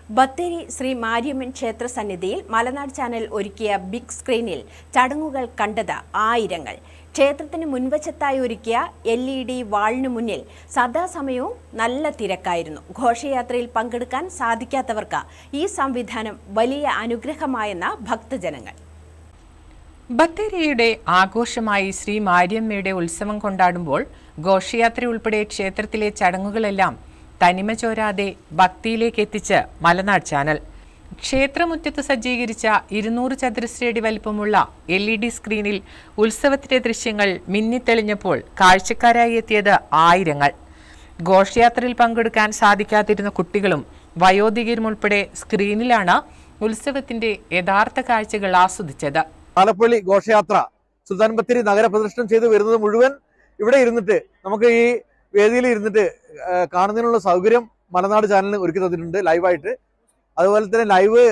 ബത്തേരി ശ്രീ മാരിയമ്മൻ ക്ഷേത്ര സന്നിധിയിൽ മലനാട് ചാനൽ ഒരുക്കിയ ബിഗ് സ്ക്രീനിൽ ചടങ്ങുകൾ കണ്ടത് ആയിരങ്ങൾ. ക്ഷേത്രത്തിന് മുൻവശത്തായി ഒരുക്കിയ LED വാളിനു മുന്നിൽ സദാസമയവും നല്ല തിരക്കായിരുന്നു. ഘോഷയാത്രയിൽ പങ്കെടുക്കാൻ സാധിക്കാത്തവർക്ക് ഈ സംവിധാനം വലിയ അനുഗ്രഹമായെന്ന ഭക്തജനങ്ങൾ. ബത്തേരിയുടെ ആഘോഷമായി ശ്രീ മാരിയമ്മയുടെ ഉത്സവം കൊണ്ടാടുമ്പോൾ ഘോഷയാത്ര ഉൾപ്പെടെ ക്ഷേത്രത്തിലെ ചടങ്ങുകളെല്ലാം തനിമ ചോരാതെ ഭക്തിയിലേക്ക് എത്തിച്ച് മലനാട് ചാനൽ. ക്ഷേത്രമുറ്റത്ത് സജ്ജീകരിച്ച 200 ചതുരശ്രയടി വലിപ്പമുള്ള LED സ്ക്രീനിൽ ഉത്സവത്തിന്റെ ദൃശ്യങ്ങൾ മിന്നിത്തെളിഞ്ഞപ്പോൾ കാഴ്ചക്കാരായി എത്തിയത് ആയിരങ്ങൾ. ഘോഷയാത്രയിൽ പങ്കെടുക്കാൻ സാധിക്കാതിരുന്ന കുട്ടികളും വയോധികരും ഉൾപ്പെടെ സ്ക്രീനിലാണ് ഉത്സവത്തിന്റെ യഥാർത്ഥ കാഴ്ചകൾ ആസ്വദിച്ചത്. ആലപ്പള്ളി ഘോഷയാത്ര സുൽത്താൻ ബത്തേരി നഗരപ്രദർശനം ചെയ്ത് വരുന്നത് മുഴുവൻ ഇവിടെ ഇരുന്നിട്ട് നമുക്ക് ഈ വേദിയിൽ ഇരുന്നിട്ട് കാണുന്നതിനുള്ള സൗകര്യം മലനാട് ചാനലിന് ഒരുക്കി തന്നിട്ടുണ്ട് ലൈവായിട്ട്. അതുപോലെ തന്നെ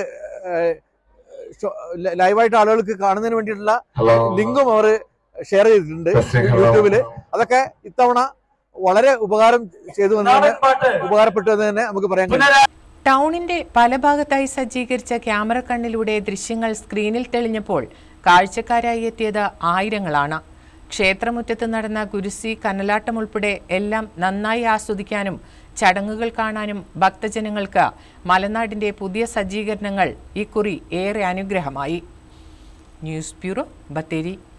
ലൈവായിട്ട് ആളുകൾക്ക് കാണുന്നതിന് വേണ്ടിയിട്ടുള്ള ലിങ്കും അവർ ഷെയർ ചെയ്തിട്ടുണ്ട് യൂട്യൂബില്. അതൊക്കെ ഇത്തവണ വളരെ ഉപകാരപ്പെട്ടു എന്ന് തന്നെ നമുക്ക് പറയാൻ കഴിയും. ടൗണിന്റെ പല ഭാഗത്തായി സജ്ജീകരിച്ച ക്യാമറ കണ്ണിലൂടെ ദൃശ്യങ്ങൾ സ്ക്രീനിൽ തെളിഞ്ഞപ്പോൾ കാഴ്ചക്കാരായി എത്തിയത് ആയിരങ്ങളാണ്. ക്ഷേത്രമുറ്റത്ത് നടന്ന കുരിശി, കനലാട്ടം ഉൾപ്പെടെ എല്ലാം നന്നായി ആസ്വദിക്കാനും ചടങ്ങുകൾ കാണാനും ഭക്തജനങ്ങൾക്ക് മലനാടിന്റെ പുതിയ സജ്ജീകരണങ്ങൾ ഇക്കുറി ഏറെ അനുഗ്രഹമായി. News bureau, Bathery.